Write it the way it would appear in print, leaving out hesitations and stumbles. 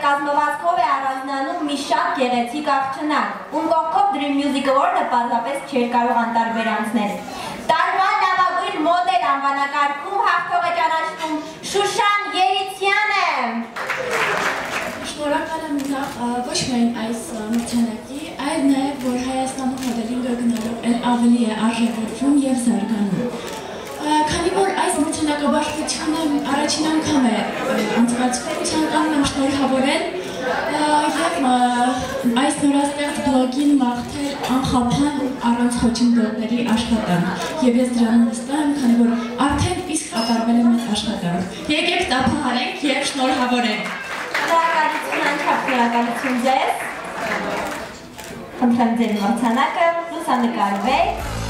կազմվածքով է առանձնանում մի շատ գեղեցիկ աղջնակ, ում կողքով Dream Music Award-ը պարզապես չէր կարող անտարբեր անցնել։ Տարվա լավագույն մոդել անվանակարգում հաղթող է ճանաչվում Շուշան Երիցյանը։ Շնորհակալ եմ նախ ոչ միայն այս մրցանակի, այլ նաև որ Հայաստանում մոդելինգը գնալով ավելի է արժևորվում եւ զարգանում։ Քանի որ այս մրցանակաբաշխությունը առաջին անգամ է անցկացվում, ցանկանում եմ շնորհավորել եւ այս նորաստեղծ բլոգին մաղթել անխափան առանց խոչընդոտների աշխատանք։ Եվ ես դրանում վստահ եմ, քանի որ արդեն իսկ կատարվել է մեծ աշխատանք։ Եկեք տափահարենք եւ շնորհավորենք։ Շնորհակալություն, անչափ շնորհակալություն ձեզ։ Խնդրեմ ձեր մրցանակը լուսանկարվեք։